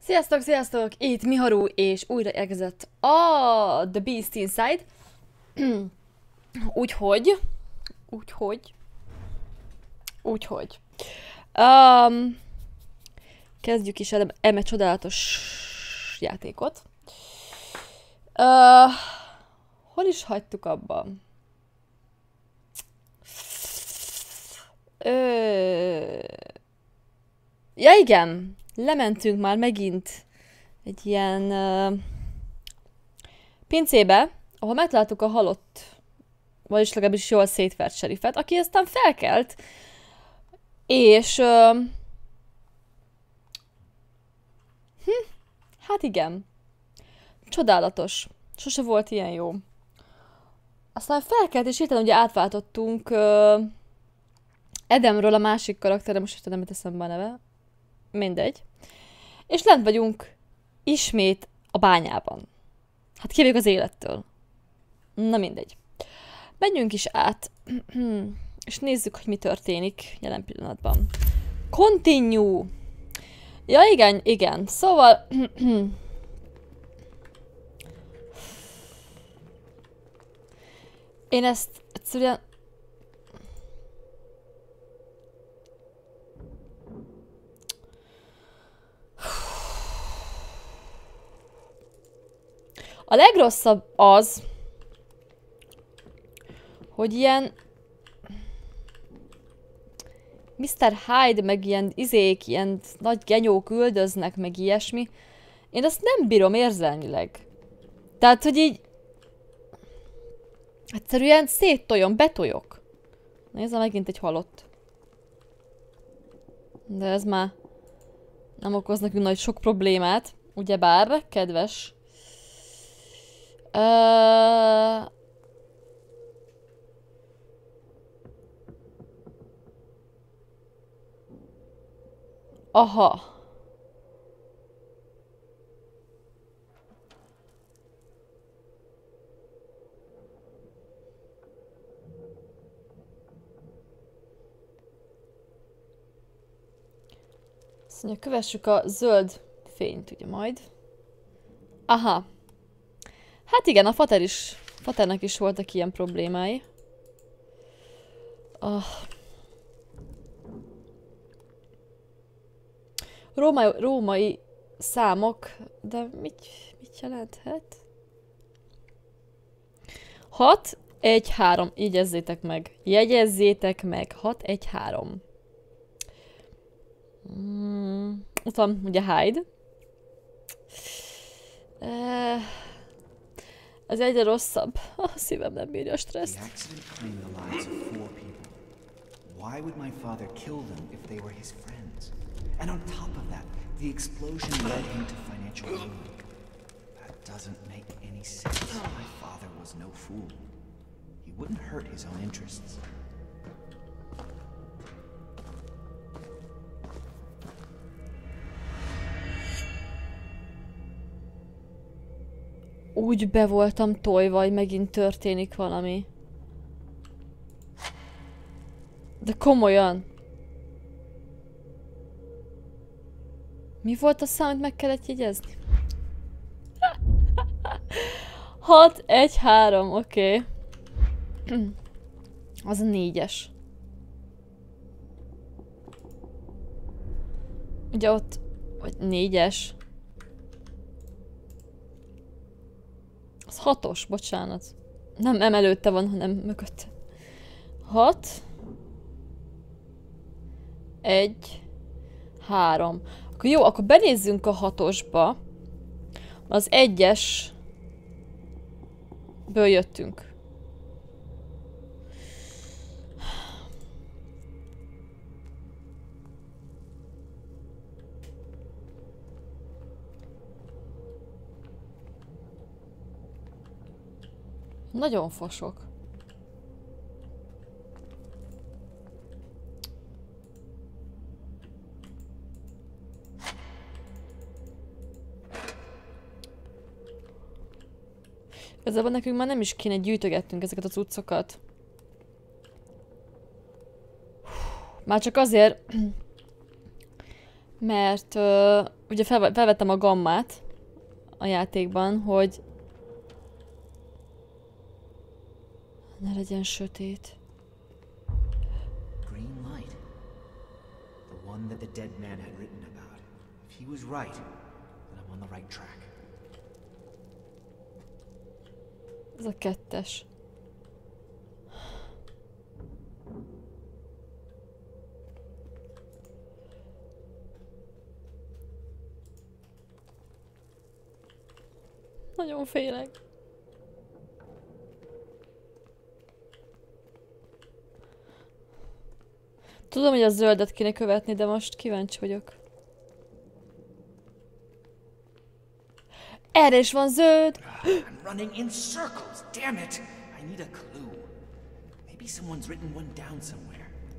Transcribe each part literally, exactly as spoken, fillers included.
Sziasztok, sziasztok! Itt Miharu, és újra érkezett a The Beast Inside. Úgyhogy... Úgyhogy... Úgyhogy... Um, kezdjük is el eme csodálatos játékot. Uh, hol is hagytuk abban? Ö... Ja igen! Lementünk már megint egy ilyen uh, pincébe, ahol megtaláltuk a halott, vagyis legalábbis jól szétvert serifet, aki aztán felkelt, és uh, hm, hát igen, csodálatos, sose volt ilyen jó. Aztán felkelt, és hirtelen ugye átváltottunk uh, Edemről a másik karakterre, most nem teszem be a neve, mindegy. És lent vagyunk ismét a bányában. Hát kivég az élettől. Na mindegy. Menjünk is át, és nézzük, hogy mi történik jelen pillanatban. Continue! Ja igen, igen. Szóval... Én ezt egyszerűen... A legrosszabb az, hogy ilyen miszter Hyde, meg ilyen izék, ilyen nagy genyók üldöznek, meg ilyesmi. Én azt nem bírom érzelmileg. Tehát, hogy így egyszerűen széttojom, betoljok. Nézd, megint egy halott. De ez már nem okoz nekünk nagy sok problémát. Ugyebár, kedves... Uh... Aha. Azt mondja, kövessük a zöld fényt, ugye majd. Aha. Hát igen, a Fater is, Faternek is voltak ilyen problémái. Oh. Római, római számok, de mit, mit jelenthet? hat, egy, három, jegyezzétek meg. Jegyezzétek meg, hat, egy, három. Mm, ott van ugye Hyde. Uh, Ez egyre rosszabb. A szívem nem bírja a stresszt. Why would my father kill them if they were his friends? And on top of that, the explosion led him to financial ruin. That doesn't make any sense. My father was no fool. He wouldn't hurt his own interests. Úgy be voltam tojva, hogy megint történik valami. De komolyan. Mi volt a szám, amit meg kellett jegyezni? hat, egy, három, oké. Okay. Az a négyes. Ugye ott... Vagy négyes. Az hatos, bocsánat. Nem, nem előtte van, hanem mögötte. Hat. Egy. Három. Akkor jó, akkor benézzünk a hatosba. Az egyes... ből jöttünk. Nagyon fosok. Ezzel nekünk már nem is kéne gyűjtögetnünk ezeket a cuccokat. Már csak azért, Mert ö, ugye fel, felvettem a gammát a játékban, hogy ne legyen sötét. Green light. The one that the dead man had written about. If he was right, then I'm on the right track. Ez a kettes. Nagyon félek. Tudom, hogy a zöldet kéne követni, de most kíváncsi vagyok. Erre is van zöld! I'm running in circles, damn it! I need a clue. Maybe someone's written one down somewhere.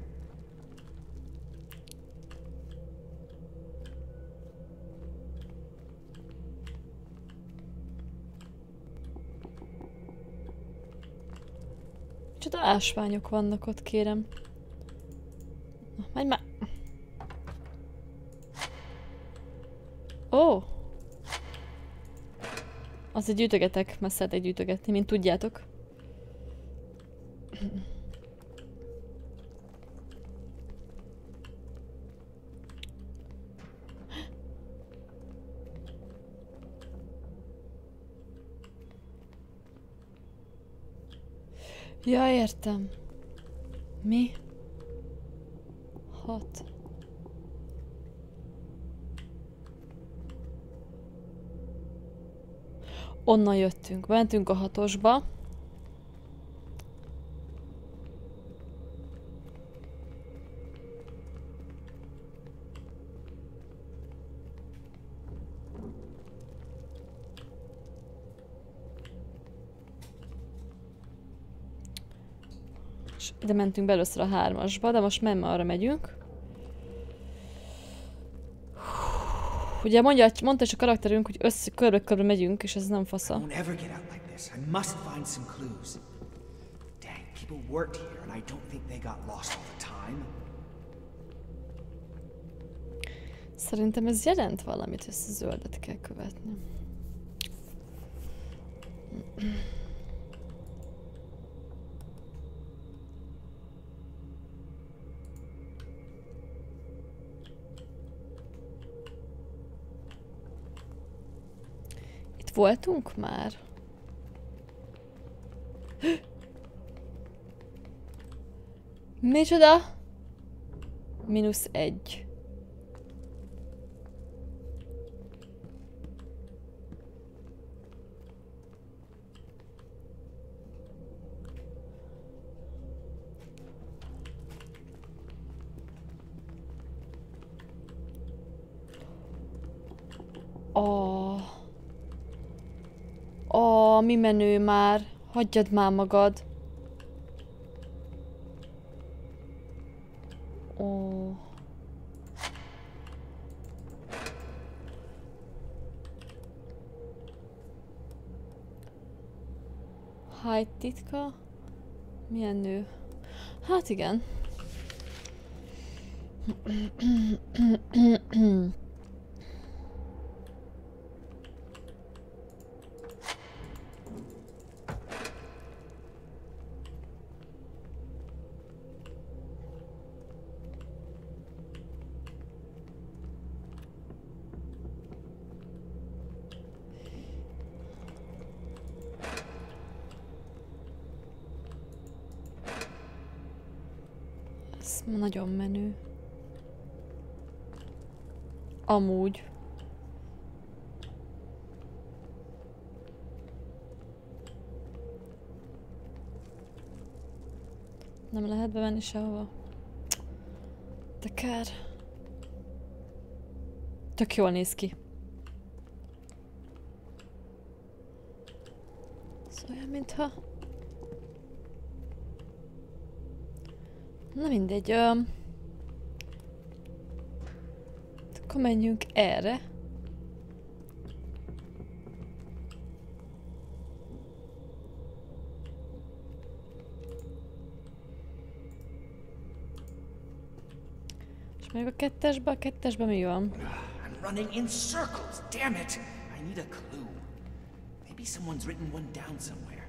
Csoda ásványok vannak ott, kérem. Na, menj már! Ó! Azért gyűjtögetek, mert szeretek gyűjtögetni, mint tudjátok. Ja, értem. Mi? Hat. Onnan jöttünk. Mentünk a hatosba. És ide mentünk be először a hármasba, de most nem arra megyünk. Ugye mondja, mondta is a karakterünk, hogy össze körbe-körbe megyünk, és ez nem fasza. I won't ever get out like this. I must find some clues. Dang, people worked here and I don't think they got lost all the time. Szerintem ez jelent valamit, ezt a zöldet kell követni. Itt voltunk már? Micsoda? Mínusz egy. Ó, ó, mi menő már. Hagyjad már magad. Ó. Hyde titka? Milyen nő? Hát igen. Ez nagyon menő. Amúgy. Nem lehet bemenni sehova. De kár. Tök jól néz ki. Ez olyan, mintha... Na mindegy, ö... akkor menjünk erre. És Még a kettesbe, a kettesbe mi van? I'm running in circles, damn it! I need a clue. Maybe someone's written one down somewhere.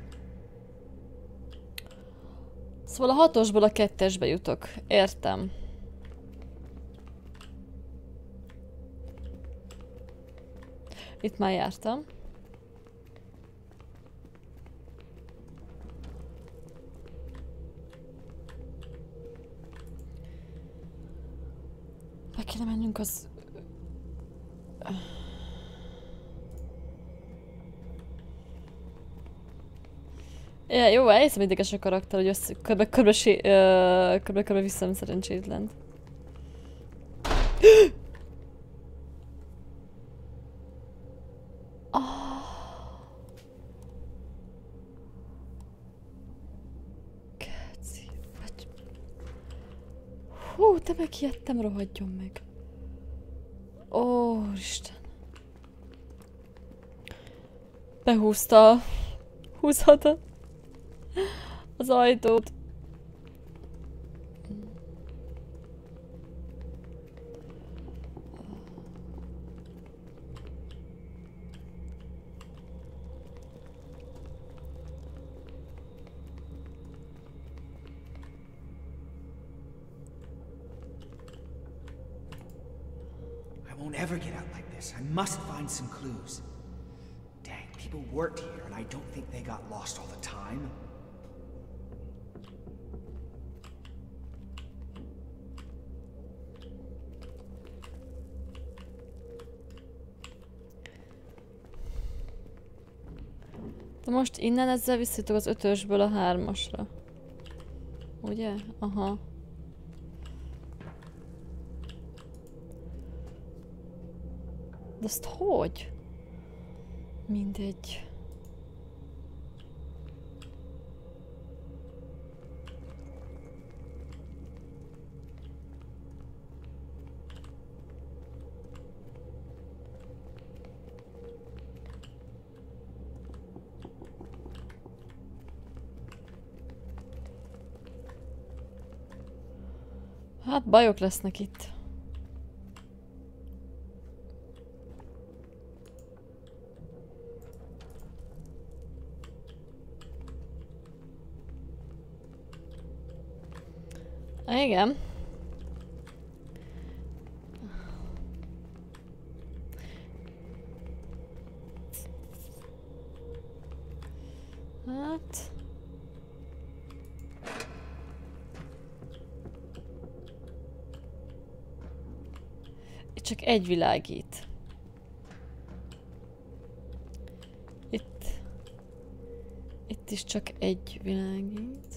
Szóval a hatosból a kettesbe jutok. Értem. Itt már jártam. Meg kéne mennünk az... Ja, jó, elhiszem ideges a karakter, hogy össze... Körbe, körbe, körbe, körbe, körbe visszam szerencsétlent. Hú, te megijedtem, rohadjon meg. Ó, Isten. Behúzta. Húzhatta az ajtót. I won't ever get out like this. I must find some clues. Dang, people worked here and I don't think they got lost all the time. De most innen ezzel visszajutok az ötösből a hármasra. Ugye? Aha. De azt hogy? Mindegy. Hát bajok lesznek itt. Igen. Hát... Itt csak egy világít. Itt... Itt is csak egy világít.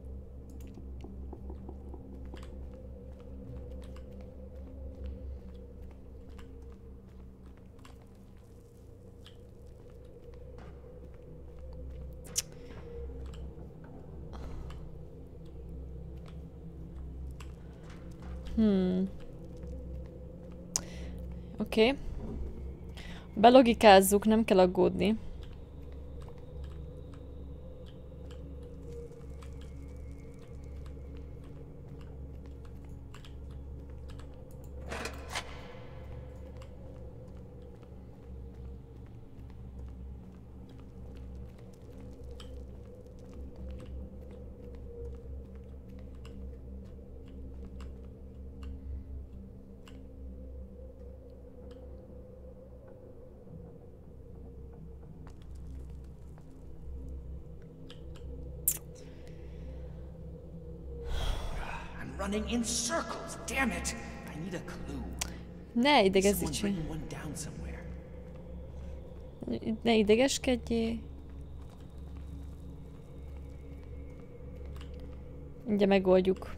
Hmm. Oké. Okay. Belogikázzuk, nem kell aggódni. Running in circles, damn it! I need a clue. Ne Someone's idegesíts. written one down somewhere. Ne idegeskedjél. Ugye megoldjuk.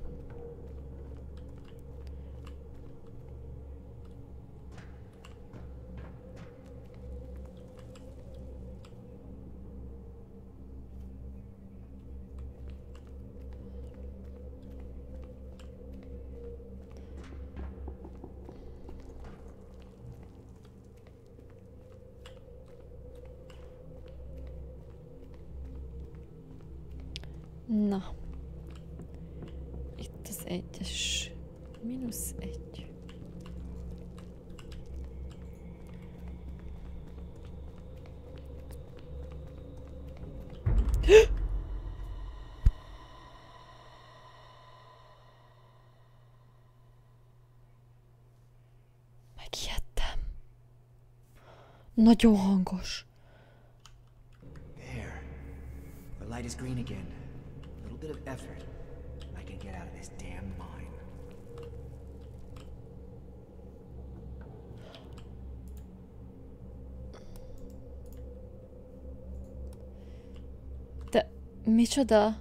Na. Itt az egyes. Mínusz egy. Megijedtem. Nagyon hangos. There. The light is green again. A little bit of effort, and I can get out of this damn mine. De micsoda?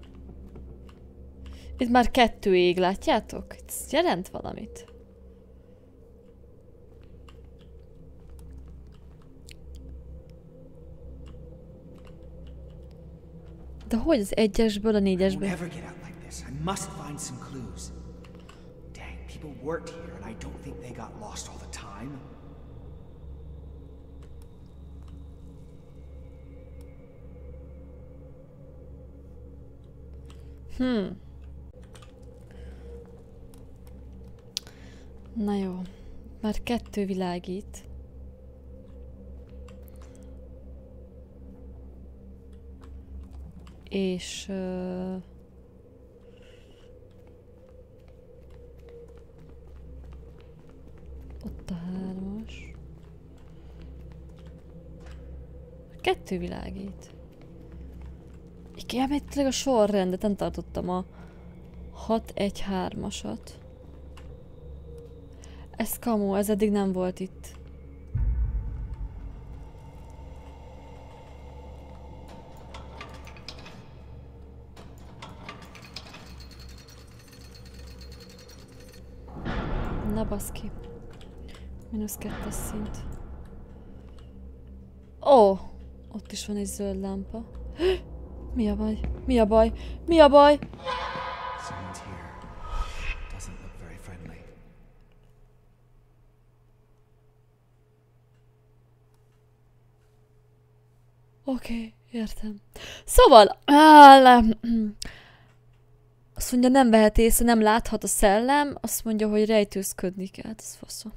Itt már kettő ég, látjátok? Ez jelent valamit. De hogy az egyesből a négyesből? I won't ever get out like this. I must find some clues. Dang, people worked here, and I don't think they got lost all the time. Hmm. Na jó. Már kettő világít. És... Uh... ott a hármas. Kettő világít. Igen, mert tényleg a sorrendet nem tartottam a hat egy hármasat. Ez kamu, ez eddig nem volt itt. Na baszki. Minusz kettes szint. Ó! Ott is van egy zöld lámpa. Mi a baj? Mi a baj? Mi a baj? Someone's here. Doesn't look very friendly. Oké, okay, értem. Szóval... Áll, azt mondja, nem vehet észre, nem láthat a szellem. Azt mondja, hogy rejtőzködni kell. Ez faszom.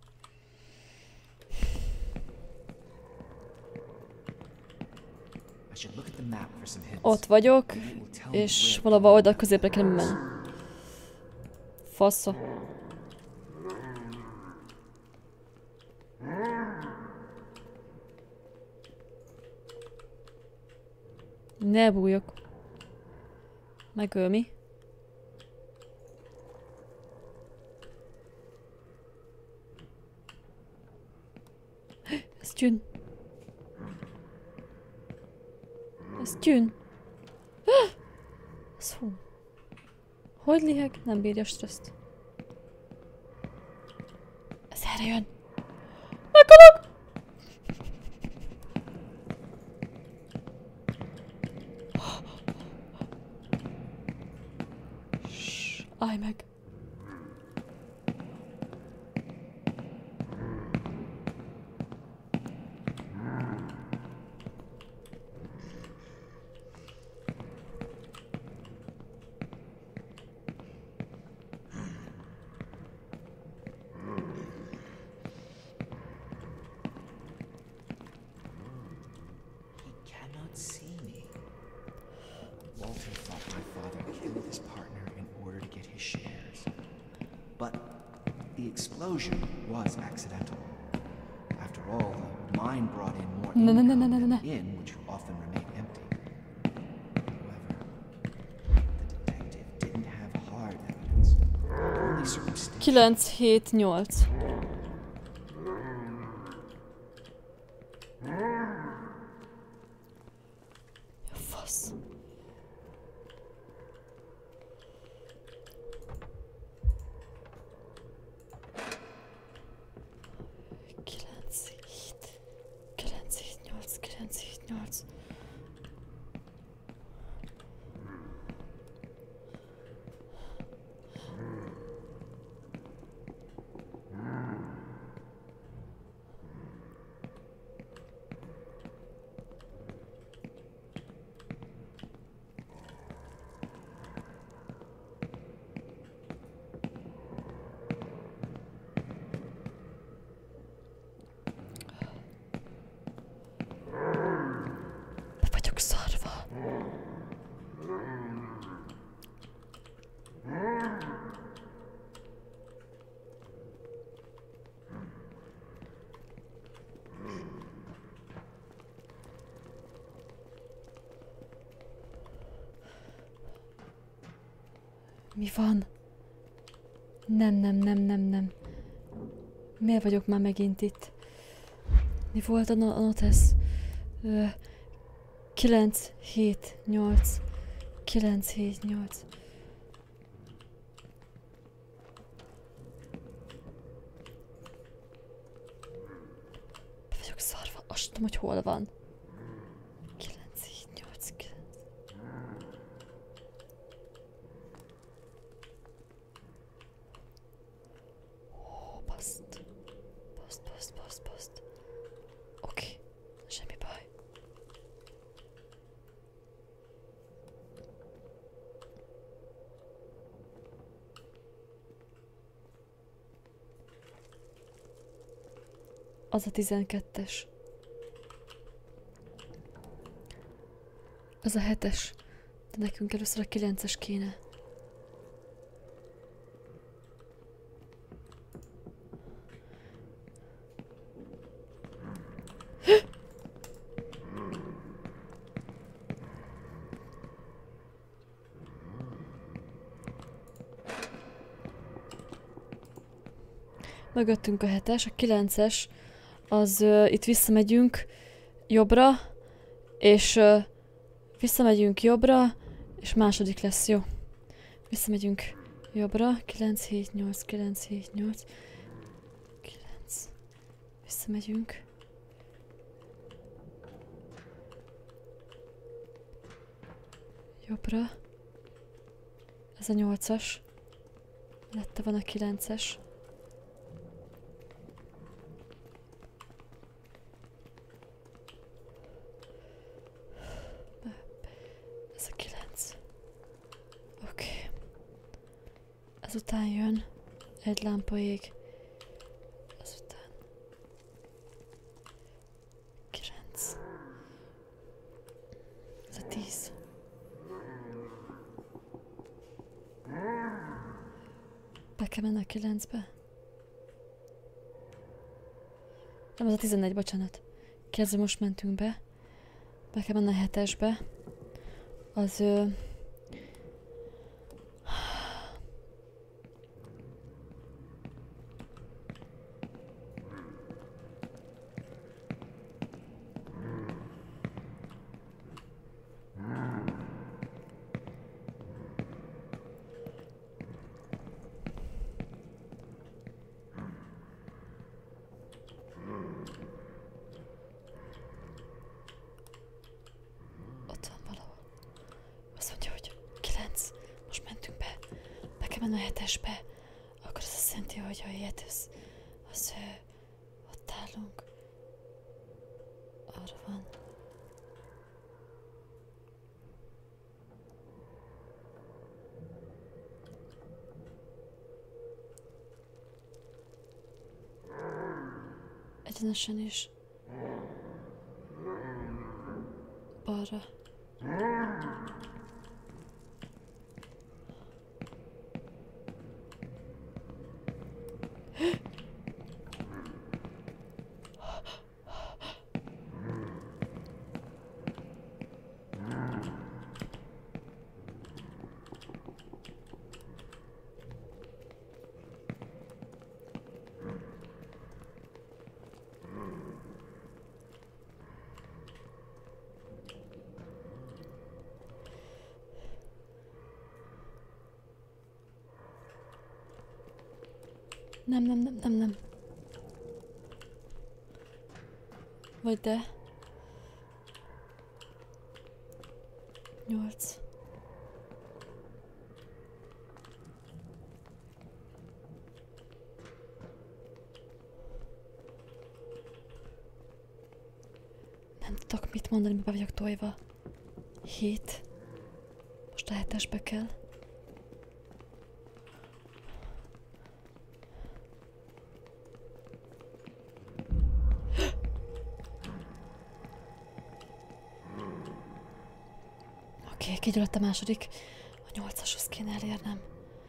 Ott vagyok, és valahol oda középre kell menni. Fasza. Ne bújok. Megöl mi? Ez gyűn. Ez gyűn. Szó. Hogy liheg? Nem bírja stresszt. Ez erre jön. Meghalok! Állj meg! Was accidental. After all, the mine brought in more no, no, no, income no, no, no, no. than the inn, which often remained empty. However, the detective didn't have hard evidence, only circumstantial. kilenc hét nyolc. Fasz. nyolc. Mi van? Nem, nem, nem, nem, nem. Miért vagyok már megint itt? Mi volt a, no a notes? kilenc, hét, nyolc. kilenc, hét, nyolc. Be vagyok szarva. Azt tudom, hogy hol van. kilenc, hét, nyolc, kilenc. Ó, baszt. Baszt, baszt, baszt, baszt. Oké. Semmi baj. Az a tizenkettes. Az a hetes. De nekünk először a kilences kéne. Mögöttünk a hetes, a kilences, az uh, itt visszamegyünk jobbra, és uh, visszamegyünk jobbra, és második lesz, jó. Visszamegyünk jobbra, kilenc, hét, nyolc, kilenc, hét, nyolc, kilenc. Visszamegyünk. Jobbra. Ez a nyolcas. Mellette van a kilences. Ez a kilenc. Oké. Okay. Ezután jön egy lámpa ég. Ezután kilenc. Ez a tíz. Be kell menni a kilencbe. Nem, ez a tizenegy, bocsánat. Kérdezem, most mentünk be. Be kell menni a hetesbe. Az... Ö... A hetesbe, akkor az azt jelenti, hogy ha ilyet, az, az ö, ott állunk. Arra van. Egyenesen is. Balra. Nem, nem, nem, nem, nem. Vagy de. Nyolc. Nem tudok mit mondani, be vagyok tojva. Hét. Most a hetesbe kell. Kigyulladt a második. A nyolcashoz kéne elérnem.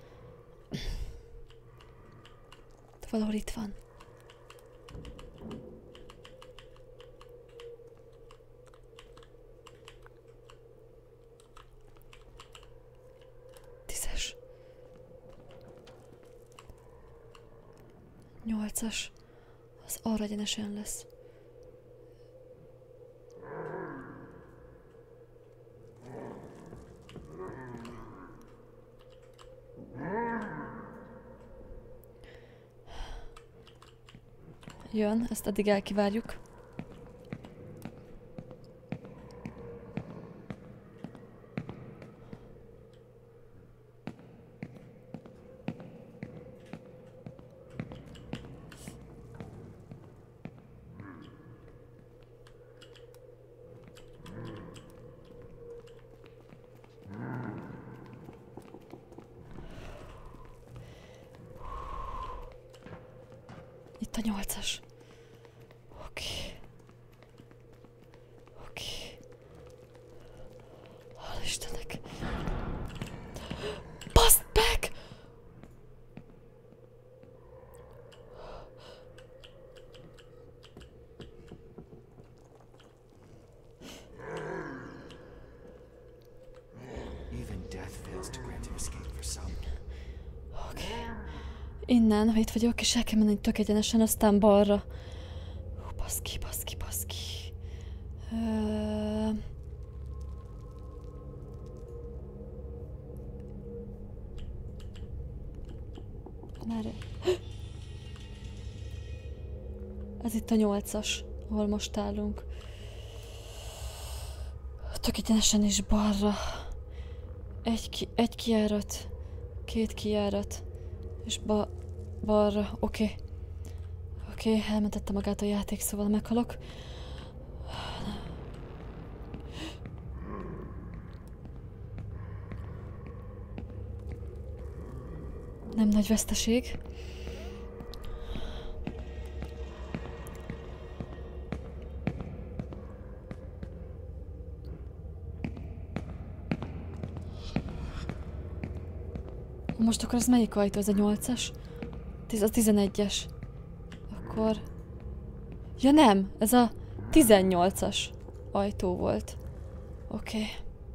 De valahol itt van. Tízes. nyolcas. Az arra egyenesen lesz. Jön, ezt addig elkivárjuk. Itt a nyolcas. Oké. Oké. Hál' Istennek. Baszd meg! Even death fails to grant him escape for some. Oké. Innen, ha itt vagyok, és el kell menni tök egyenesen, aztán balra. Hú, baszki, baszki, baszki. Ö... Merre? Ez itt a nyolcas, ahol most állunk. Tök egyenesen is balra. Egy, ki, egy kijárat, két kijárat, és ba, balra. Oké. Okay. Oké, okay, elmentette magát a játék, szóval meghalok. Nem nagy veszteség. Most akkor ez melyik ajtó? Ez a nyolcas? Ez a tizenegyes. Akkor... Ja nem! Ez a tizennyolcas ajtó volt. Oké. Okay.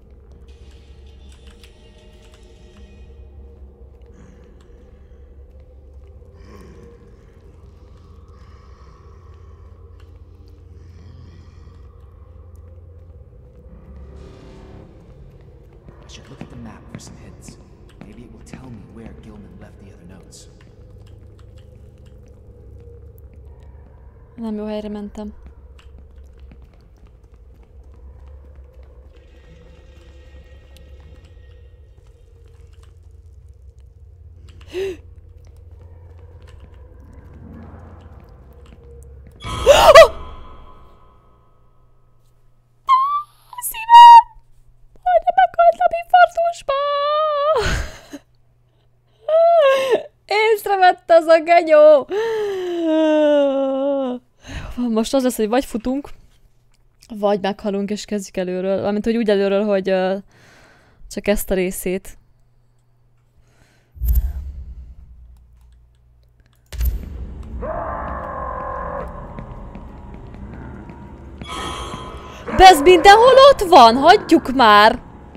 I should look at the map for some hints. Maybe it will tell me where Gilman left the other notes. Nem jó helyre mentem. Észrevette az a genyó! Most az lesz, hogy vagy futunk, vagy meghalunk és kezdjük előről. Valamint, hogy úgy előről, hogy uh, csak ezt a részét. De ez mindenhol ott van! Hagyjuk már!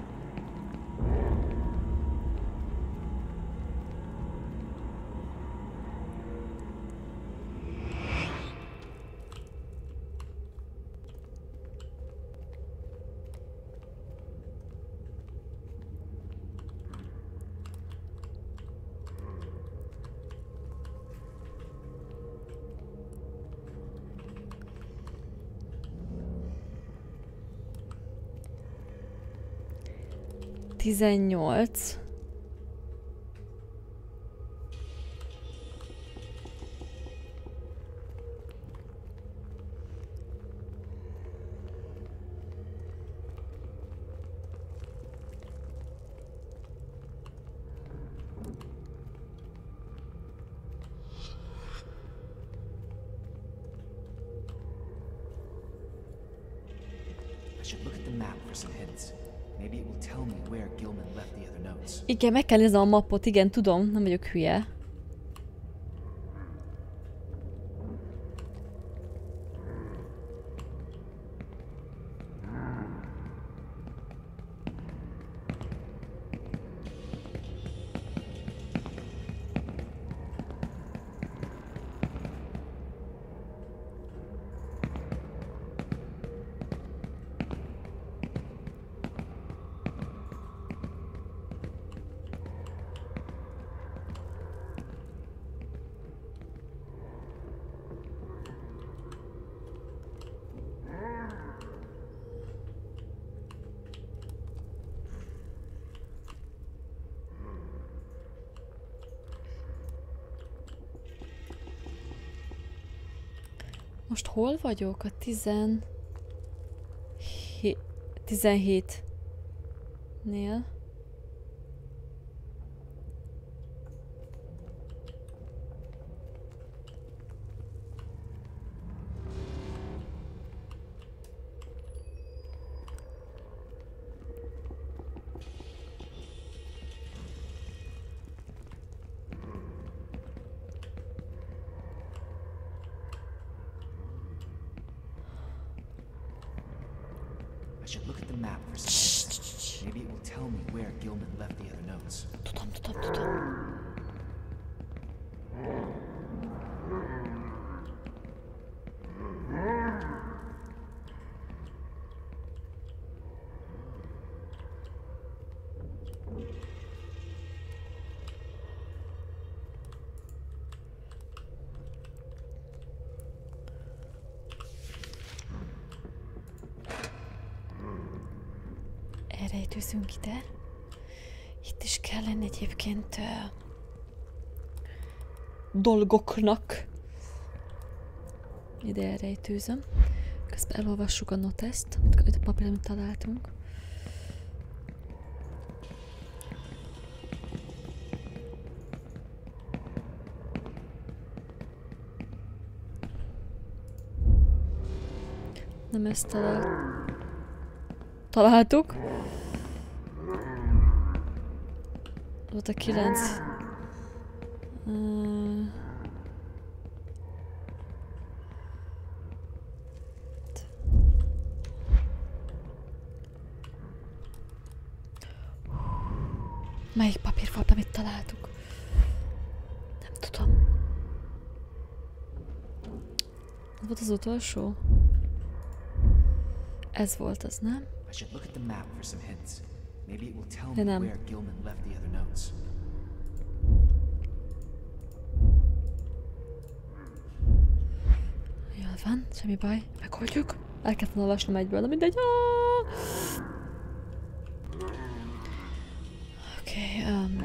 tizennyolc. Igen, meg kell nézni a mappot, igen, tudom, nem vagyok hülye. Most hol vagyok? A tizen... tizenhétnél. I should look at the map for some hints. Maybe it will tell me where Gilman left the other notes. Tudom, tudom, tudom. Elrejtőzünk ide. Itt is kell lenni egyébként uh, dolgoknak. Ide elrejtőzöm. Közben elolvassuk a noteszt, amit a papíron találtunk. Nem ezt talál... találtuk. Volt a kilenc. Uh... Melyik papír volt, amit találtuk? Nem tudom. Ez volt az utolsó? Ez volt az, nem? I should look at the map for some hints. Maybe it will tell De me nem. where Gilman left the other notes. Jól van, semmi baj, megoldjuk. El kell volna olvasnom egyből, de mindegy. Oké, okay, um...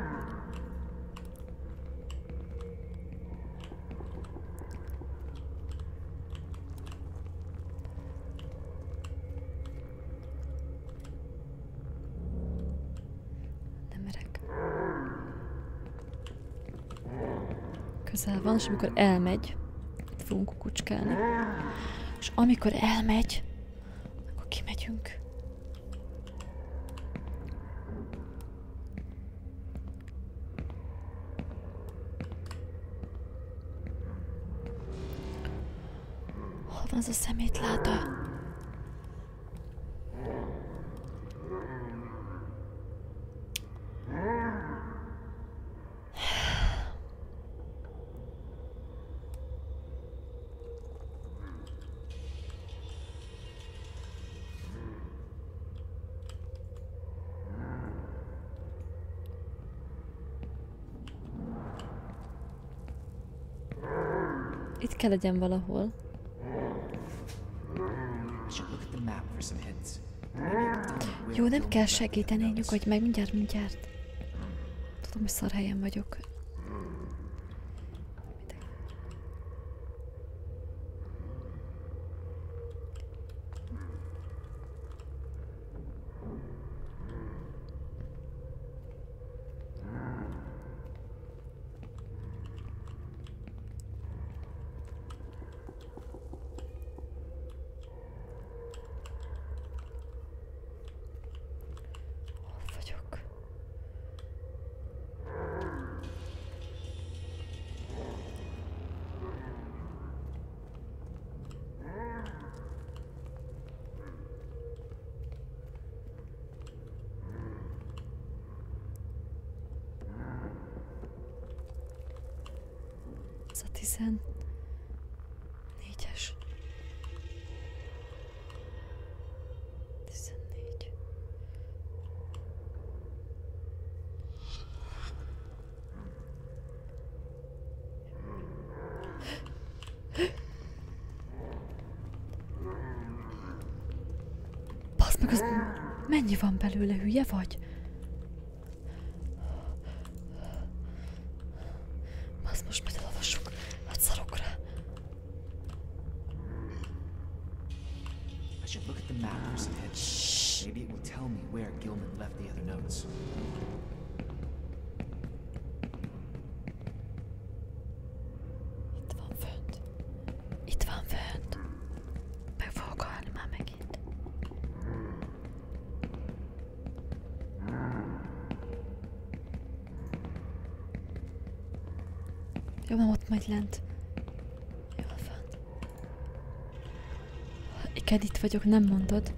nem merek. Közel van, és amikor elmegy, fogunk kukucskálni. És amikor elmegy, akkor kimegyünk. Hol van az a szemétláda? Itt kell legyen valahol. Jó, nem kell segíteni, nyugodj meg, mindjárt, mindjárt. Tudom, hogy szar helyen vagyok. Ez a tizennégyes. Tizennégy. Basz meg, az mennyi van belőle, hülye vagy? Basz, most majd elolvassuk. Hát szarok rá. should look at the map for some hints. Maybe it will tell me where Gilman left the other notes. Itt van fönt. Itt van fönt. Meg fogok halni már megint. Jó, már ott majd lent. Jól van. Igen, itt vagyok, nem mondod.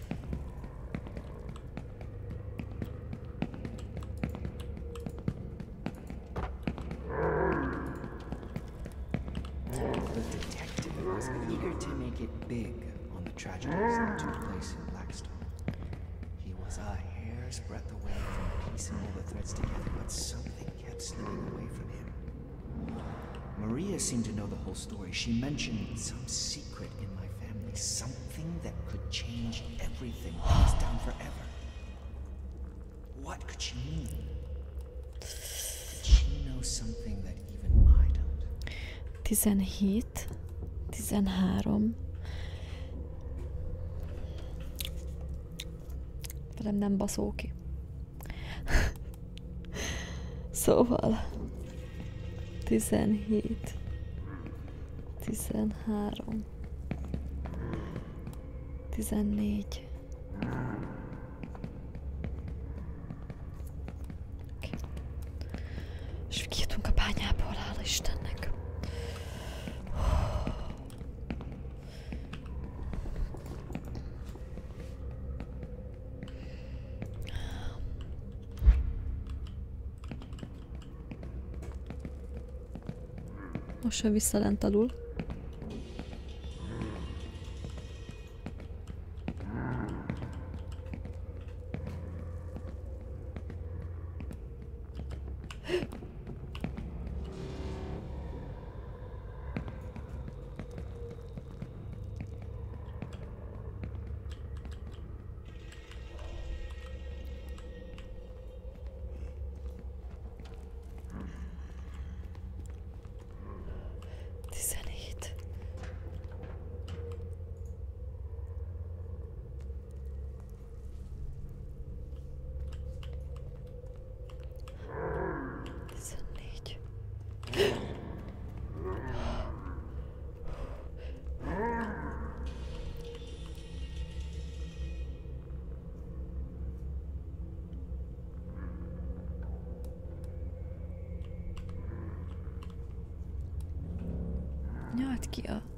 The detective was eager to make it big on the tragedies that took place in Blackstone. He was a hair's breadth away from piecing all the threads together, but something kept slipping away from him. Maria seemed to know the whole story. She mentioned some secret in my family, something that could change everything, things down forever. What could she mean? Did she know something that even I don't? tizenhét, tizenhárom. Velem nem baszó ki. Szóval tizenhét, tizenhárom, tizennégy. Okay. És kijutunk a bányából, hála Istennek. Most se vissza lent alul. tizenhét. tizennégy. Nyalt ki a...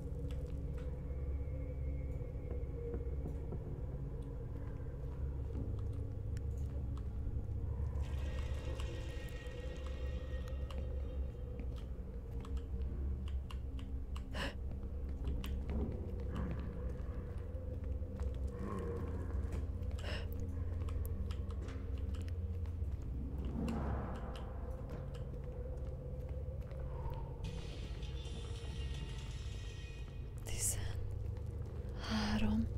tizenhárom.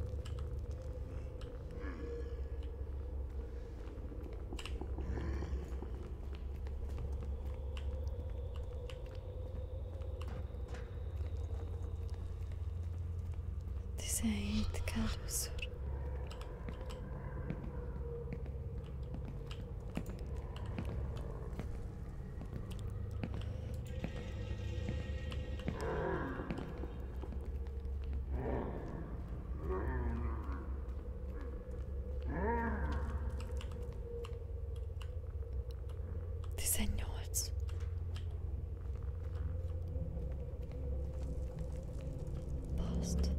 tizenhét kell először. tizennyolc. Baszt.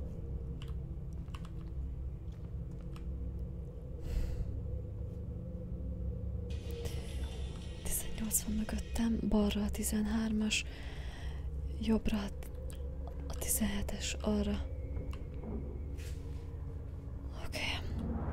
tizennyolc van mögöttem, balra a tizenhármas, jobbra a tizenhetes, arra. Oké. Okay.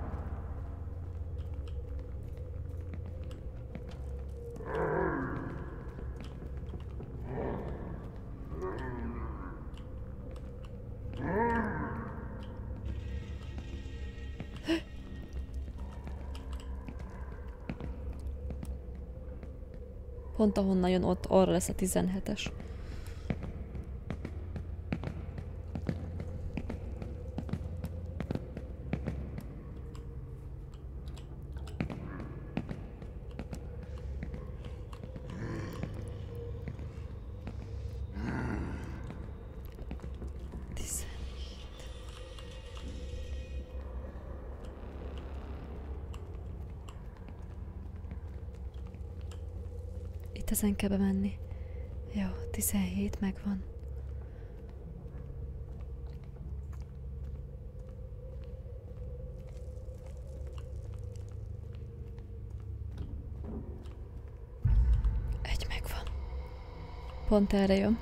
Pont ahonnan jön, ott arra lesz a tizenhetes. Itt ezen kell bemenni. Jó, tizenhét megvan. Egy megvan. Pont erre jön.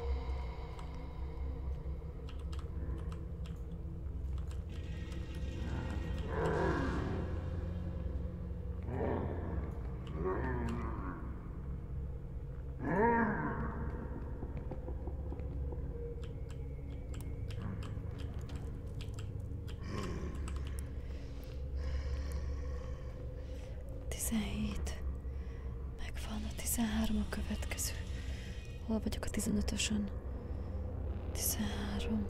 tizenhét. Megvan a tizenhárom a következő. Hol vagyok a tizenötösön? tizenhárom.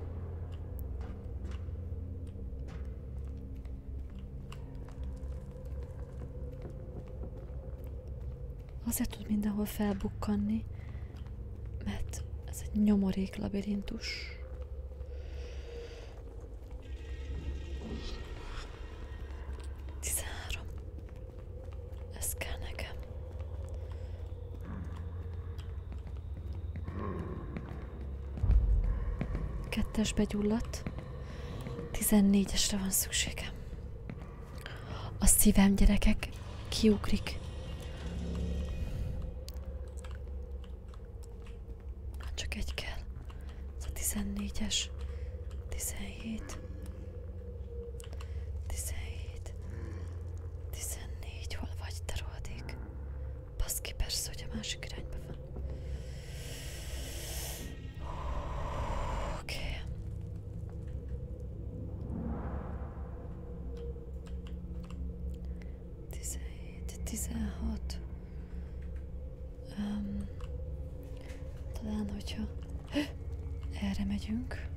Azért tud mindenhol felbukkanni, mert ez egy nyomorék labirintus. tizenhárom. Ez kell nekem. Kettes begyulladt. tizennégyesre van szükségem. A szívem, gyerekek, kiugrik. Csak egy kell. Ez a tizennégyes. tizenhét. tizenhét. tizennégy. Hol vagy, te rohadék? Baszki, persze, hogy a másik irányba van. Oké. Okay. tizenhét. tizenhat. Um, talán, hogyha erre megyünk.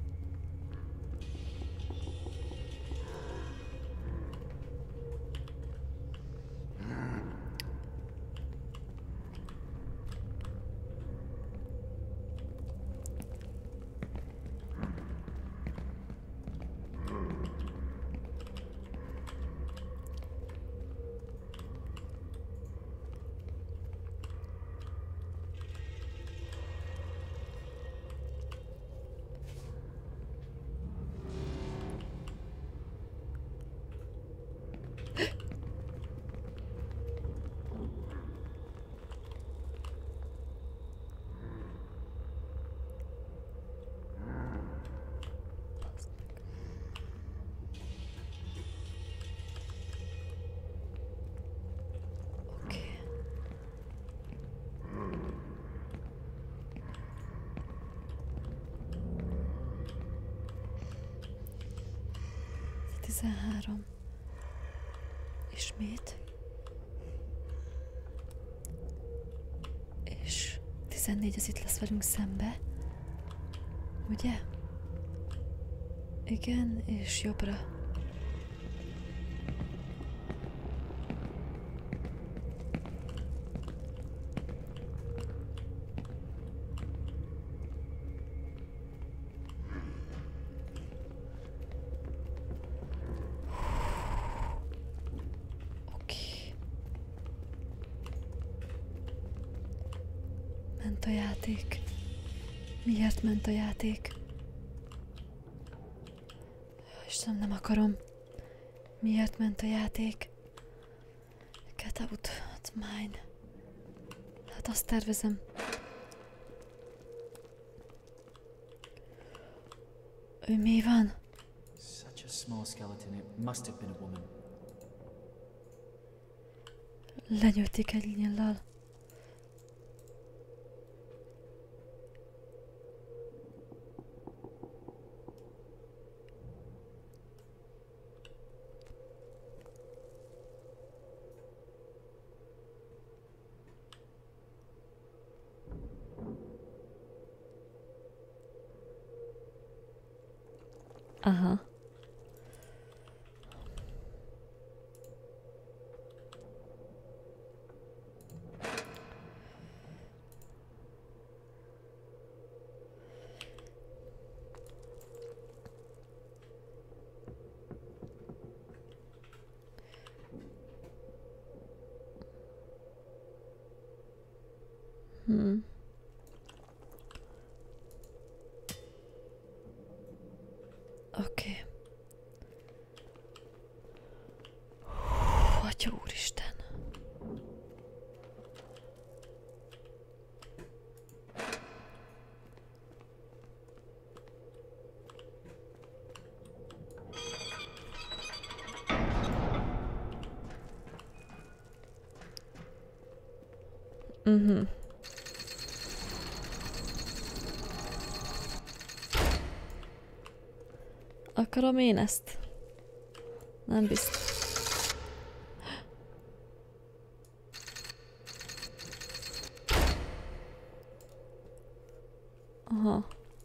tizenhárom. Ismét. És tizennégy az itt lesz velünk szembe. Ugye? Igen, és jobbra. Ment a játék. Miért ment a játék? Istenem, nem akarom. Miért ment a játék? Get out, it's mine. Hát azt tervezem. Ő mi van? Such a small skeleton, it must have been a woman. Lenyőtték egy nyillal. Aha. Hmm. Oké. Okay. Atya úristen. Mhm. Akarom én ezt? Nem biztos. Aha.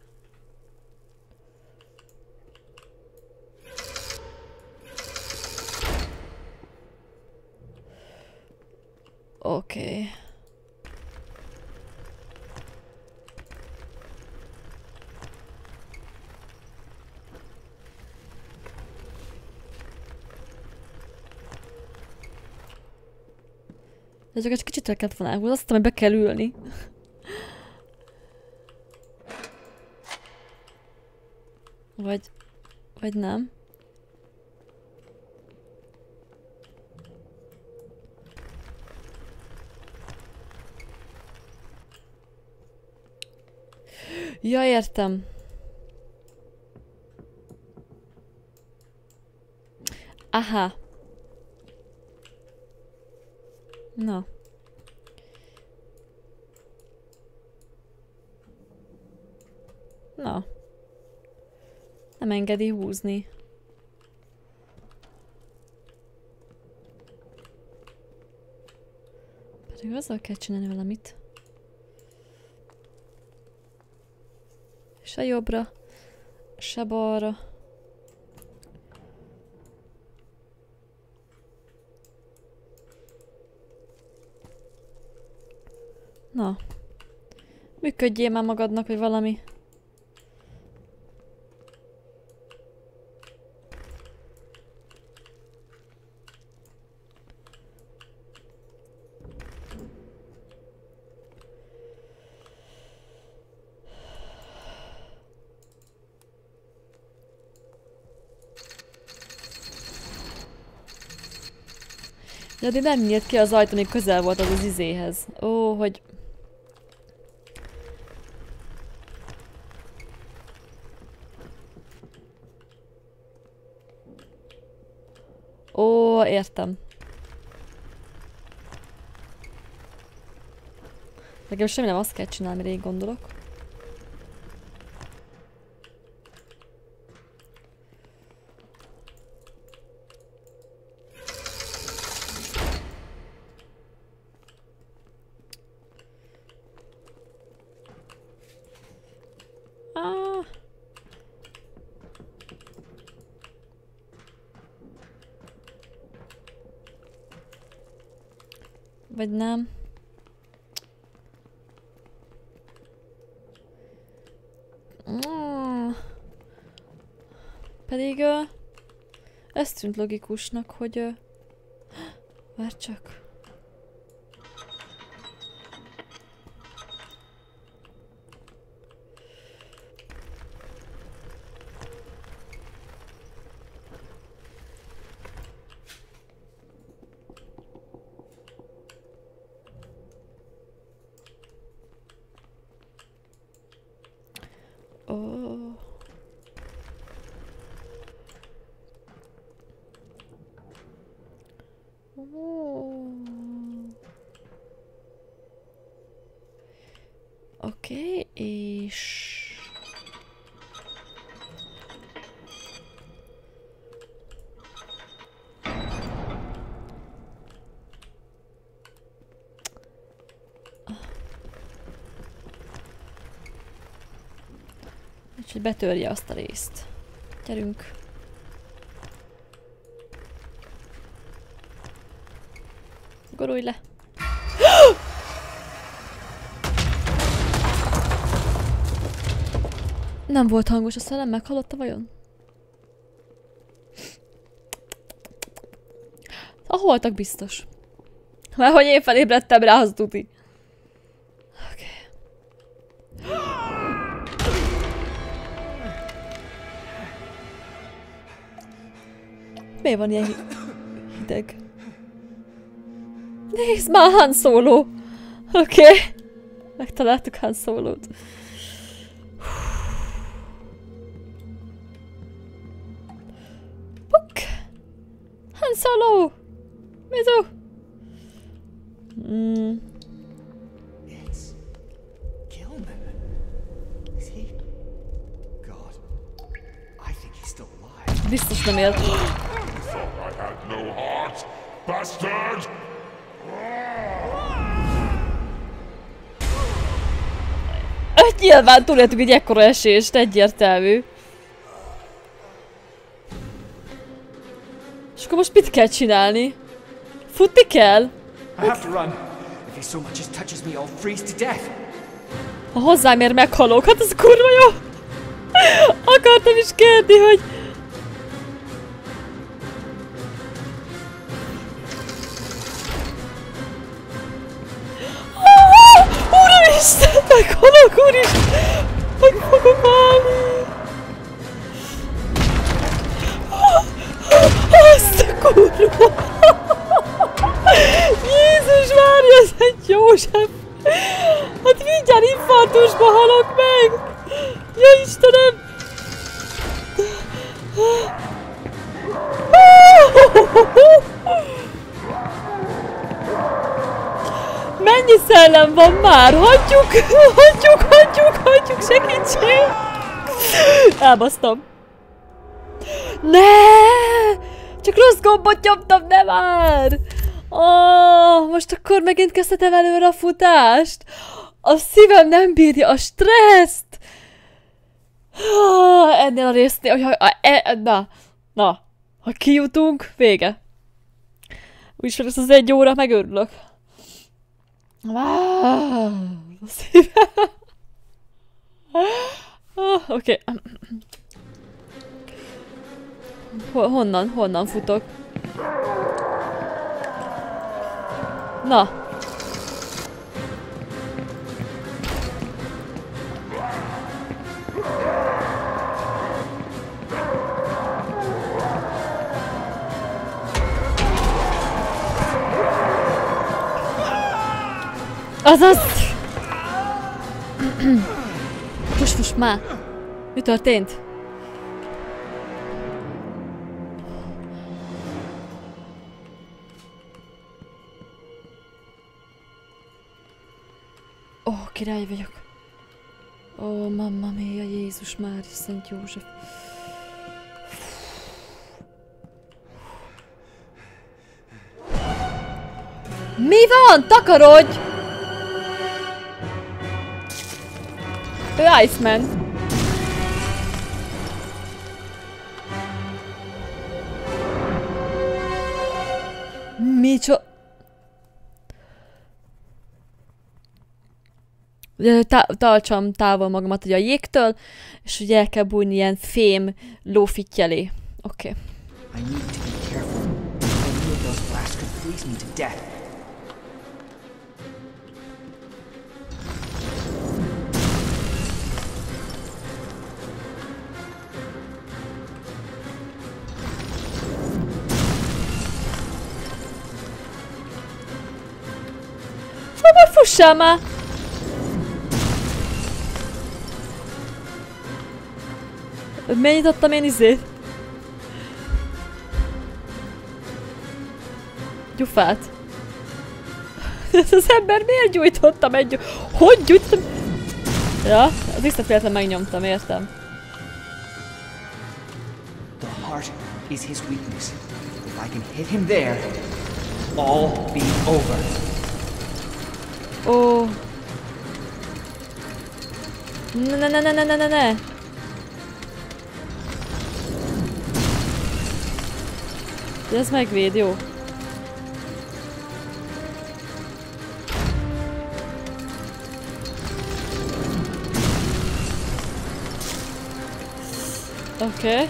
Oké. Okay. De csak egy kicsit el kellett volna elhúzni, azt hittem, hogy be kell ülni. Vagy... Vagy nem. Ja, értem. Aha. Na. Na. Nem engedi húzni. Pedig azzal kell csinálni valamit. Se jobbra, se balra. Na. Működjél már magadnak, vagy valami. De addig nem nyílt ki az ajtó, még közel volt az az izéhez. Ó, hogy... Ó, értem. Nekem semmi nem azt kell csinálni, mire így gondolok. Ah. Vagy nem. Mm. Pedig uh, ez tűnt logikusnak, hogy uh, várj csak. Oh. Oh. Oké, okay, és... Úgyhogy betörje azt a részt. Gyerünk. Gurulj le. Nem volt hangos a szellem, meghallotta vajon? A holtak biztos. Mert hogy én felébredtem rá, az tuti. Oké. Miért van ilyen hideg? Nézd már, Han Solo! Oké. Okay. Megtaláltuk Han Solót. Puk! Han Solo! Mizu! Mm. It's Gilman. Is he? God, I think he's still alive. Biztos nem élt. I thought I had no heart, bastard! Hát nyilván túléltük egy ekkora esést, egyértelmű. És akkor most mit kell csinálni? Futni kell? I have to run. If he so much as touches me, I'll freeze to death. Ha hozzám ér, meghalok. Hát ez kurva jó! Akartam is kérni, hogy... Úristen, meghalok, úristen! Meg fogok halni! Azt a kurva! Jézus Mária, Szent József! Hát mindjárt infarktusba halok meg! Ja Istenem! Mennyi szellem van már? Hagyjuk! Hagyjuk, hagyjuk, hagyjuk! Segítség! Elbasztam. Ne! Csak rossz gombot nyomtam, de már! Oh, most akkor megint kezdhetem előre a futást? A szívem nem bírja a stresszt! Oh, ennél a résznél, hogy ha, e, na, na, ha kijutunk, vége. Úgyis meg az egy óra megörülök. Ah, a szívem. Oh, oké. Okay. Honnan, honnan futok? Na. Azaz! Fuss, fuss már! Mi történt? Ó, oh, király vagyok. Ó, oh, mamma mia, Jézus Mária, Szent József. Mi van? Takarodj! Ő Iceman. Micso... Tartsam távol magamat ugye a jégtől, és ugye el kell bújni ilyen fém lófittyelé. Oké. Okay. I need to be careful. Any of those blasts could freeze me to death. Szóval fussál már! Megnyitottam én izét? Gyufát. Ez az ember miért gyújtottam egy gyufát? Hogy gyújtottam? Ja, az visszaféltem megnyomtam, értem. The heart is his weakness. If I can hit him there, all be over. Ó. Ne ne ne ne ne ne ne ne. Ez megvéd, jó. Oké. Okay.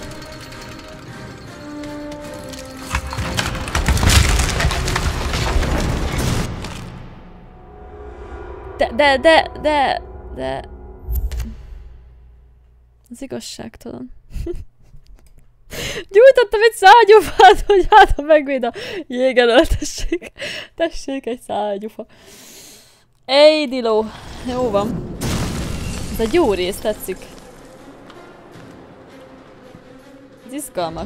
De, de, de, de, de... Ez igazságtalan. Gyújtottam egy szárgyufát, hogy hát ha megvéd a jégelől, tessék. Tessék egy szárgyufa. Ej, Diló. Jó van. Ez egy jó rész, tetszik. Ez izgalmas.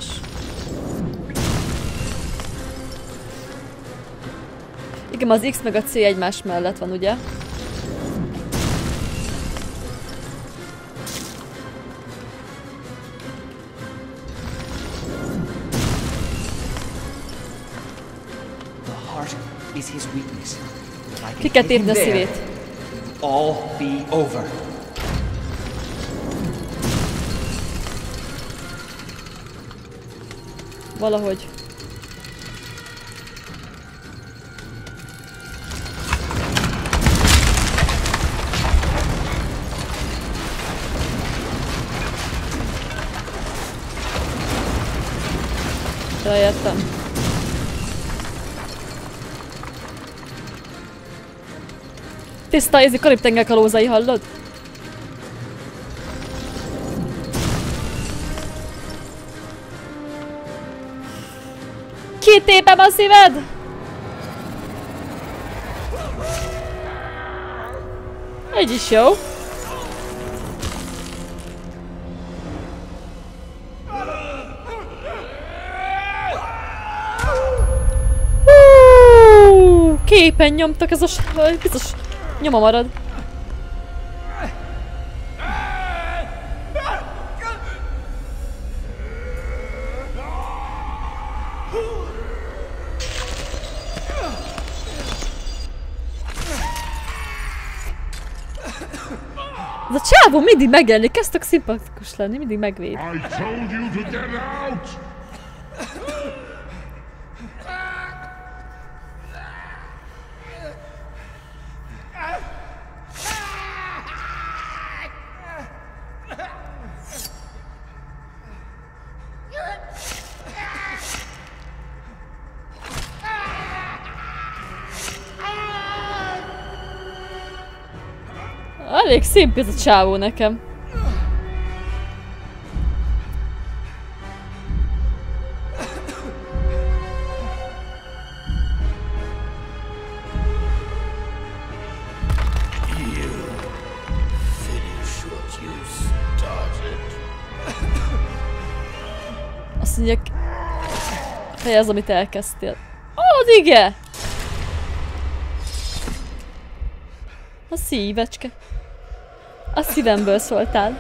Igen, az X meg a C egymás mellett van, ugye? Ki kell tépni a szívét. All be over. Valahogy. Rájöttem. Tiszta, ez a Karib-tenger kalózai, hallod? Kitépem a szíved! Egy is jó. Hú, képen nyomtak, ez a biztos nyoma marad. Ez a csávó mindig megjelenik, kezdtek szimpatikus lenni, mindig megvéd. I told you to get out! Elég szimp ez a csávó nekem. Azt mondják, fejezd, amit elkezdtél. Ó, az igen! A szívecske. A szívemből szóltál.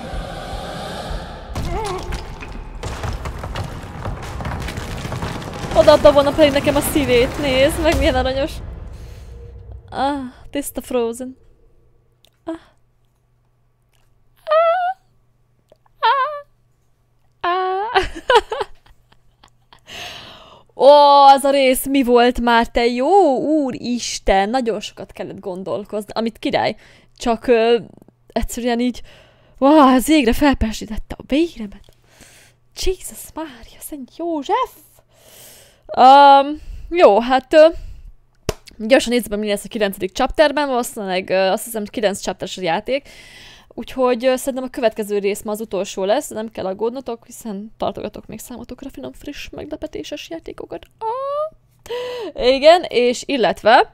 Odaadta volna pedig nekem a szívét, nézd meg milyen aranyos. Ah, tiszta Frozen. Ah. Ah. Ah. Ó, az a rész mi volt már, te jó úristen, nagyon sokat kellett gondolkozni, amit király, csak ö, egyszerűen így, wow, ez végre felpesítette a véremet. Jesus Mária, Szent József! Um, jó, hát ö, gyorsan nézzük be, mi lesz a kilencedik chapterben, valószínűleg ö, azt hiszem kilenc chapteres a játék. Úgyhogy uh, szerintem a következő rész ma az utolsó lesz, nem kell aggódnotok, hiszen tartogatok még számotokra finom, friss, meglepetéses játékokat. Ah! Igen, és illetve...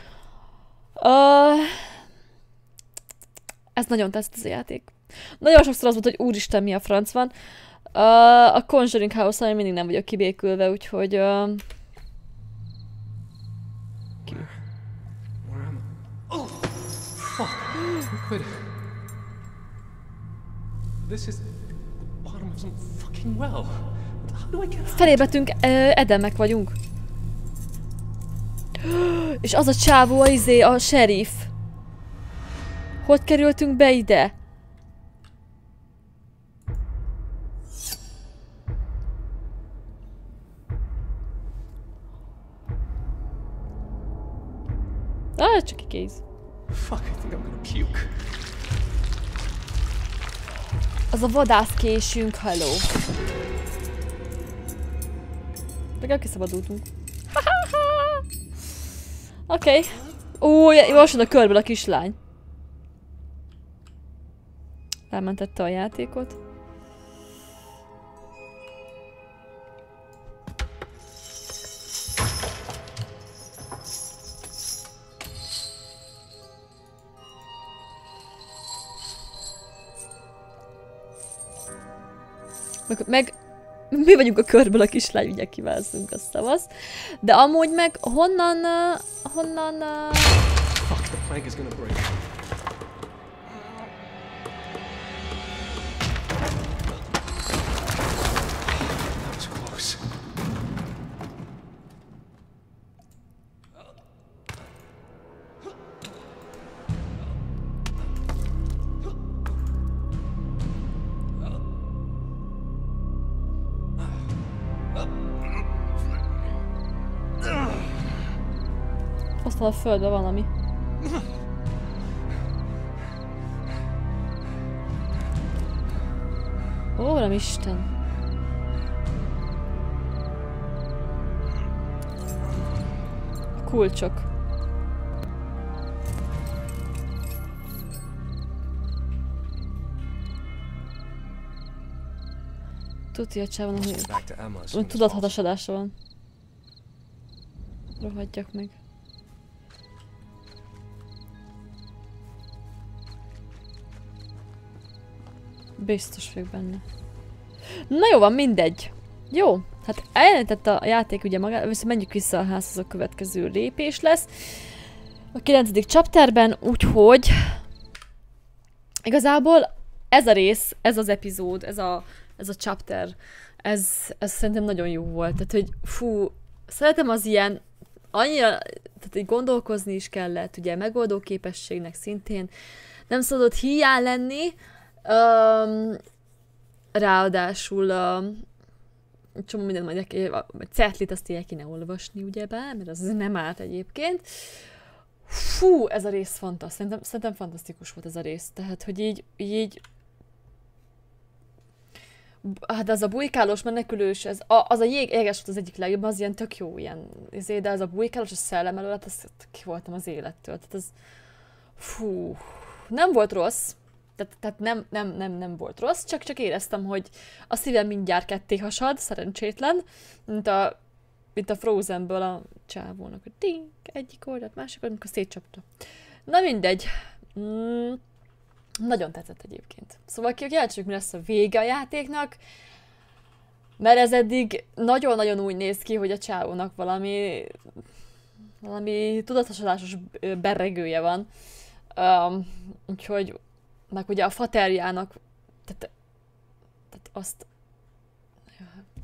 Uh, ez nagyon tetszett ez a játék. Nagyon sokszor az volt, hogy úristen, mi a franc van. Uh, a Conjuring House-on mindig nem vagyok kibékülve, úgyhogy... Uh, Oh, fuck! Quit it. This is the bottom of some fucking well. How do I get out? Felébetünk, uh, edemek vagyunk. És az a csávó, a izé, a sheriff. Hogy kerültünk be ide? Ah, csak egy kéz. Fuck, I think I'm gonna puke. Az a vadászkésünk, halló. Legalább kiszabadultunk. Oké. Okay. Ó, most jön a körből a kislány. Elmentette a játékot. Meg, meg mi vagyunk a körből a kislány, ugye kiválasztunk, a szavasz. De amúgy meg honnan, uh, honnan... Uh... Fuck, the plank is gonna break. That was close. Aztán a földben valami. Ó, nem Isten. Kulcsok. Tudja, hogy csávon, hogy tudathatasodása van. Rohadjak meg. Biztos vagyok benne. Na jó van, mindegy. Jó, hát eljelentett a játék ugye magát, viszont menjünk vissza a házhoz, a következő lépés lesz. A kilencedik chapterben, úgyhogy igazából ez a rész, ez az epizód, ez a, ez a chapter, ez, ez szerintem nagyon jó volt. Tehát, hogy fú, szeretem az ilyen, annyira, tehát így gondolkozni is kellett, ugye megoldó képességnek szintén nem szabad hiány lenni. Um, ráadásul um, csomó mindent majd a cetlit azt ilyen kéne olvasni, ugyebár, mert az nem árt egyébként. Fú, ez a rész fantasztikus. Szerintem, szerintem fantasztikus volt ez a rész. Tehát, hogy így, így hát az a bujkálós menekülős, ez, a, az a jég éges volt az egyik legjobb, az ilyen tök jó ilyen, izé, de az a bujkálós, a szellem előtt, azt ki voltam az élettől. Tehát az, fú, nem volt rossz. Tehát, tehát nem, nem, nem, nem volt rossz, csak, csak éreztem, hogy a szívem mindjárt ketté hasad, szerencsétlen, mint a, mint a Frozenből a csávónak, hogy ding, egyik oldalt, másik oldalt, amikor szétcsapta. Na mindegy. Mm, nagyon tetszett egyébként. Szóval kíváncsiak, mi lesz a vége a játéknak, mert ez eddig nagyon-nagyon úgy néz ki, hogy a csávónak valami, valami tudatosodásos berregője van. Um, úgyhogy meg ugye a faterjának, tehát, tehát azt, ja,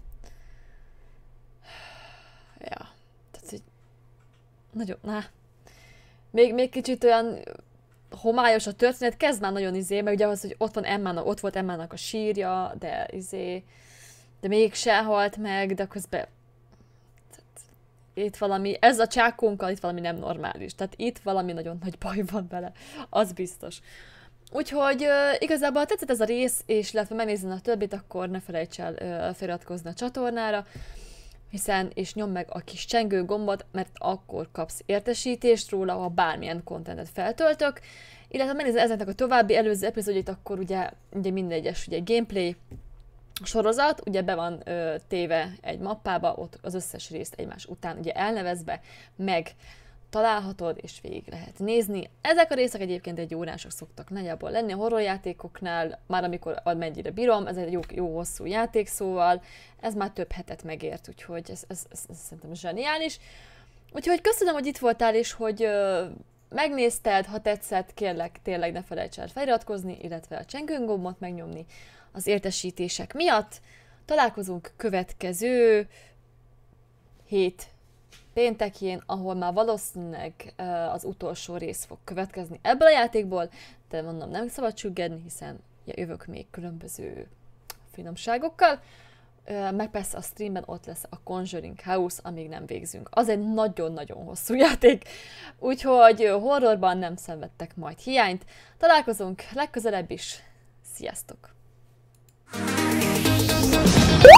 ja, tehát így, nagyon, na, még, még kicsit olyan homályos a történet, kezd már nagyon izé, meg ugye az, hogy ott van Emmának, ott volt Emmának a sírja, de izé, de mégse halt meg, de közben tehát, itt valami, ez a csákónkkal itt valami nem normális, tehát itt valami nagyon nagy baj van vele, az biztos. Úgyhogy uh, igazából, ha tetszett ez a rész, és illetve megnézni a többit, akkor ne felejts el uh, feliratkozni a csatornára, hiszen, és nyomd meg a kis csengő gombot, mert akkor kapsz értesítést róla, ha bármilyen kontentet feltöltök, illetve ha megnézed ezeknek a további előző epizódjait, akkor ugye, ugye minden egyes ugye, gameplay sorozat, ugye be van ö, téve egy mappába, ott az összes részt egymás után ugye elnevezve, meg találhatod, és végig lehet nézni. Ezek a részek egyébként egy órások szoktak nagyjából lenni a horrorjátékoknál, már amikor amennyire bírom, ez egy jó, jó hosszú játék, szóval ez már több hetet megért, úgyhogy ez, ez, ez, ez szerintem zseniális. Úgyhogy köszönöm, hogy itt voltál, és hogy ö, megnézted, ha tetszett, kérlek, tényleg ne felejts el feliratkozni, illetve a csengőn gombot megnyomni az értesítések miatt. Találkozunk következő hét péntekjén, ahol már valószínűleg az utolsó rész fog következni ebből a játékból, de mondom, nem szabad csüggedni, hiszen jövök még különböző finomságokkal. Meg persze a streamben ott lesz a Conjuring House, amíg nem végzünk. Az egy nagyon-nagyon hosszú játék, úgyhogy horrorban nem szenvedtek majd hiányt. Találkozunk legközelebb is. Sziasztok!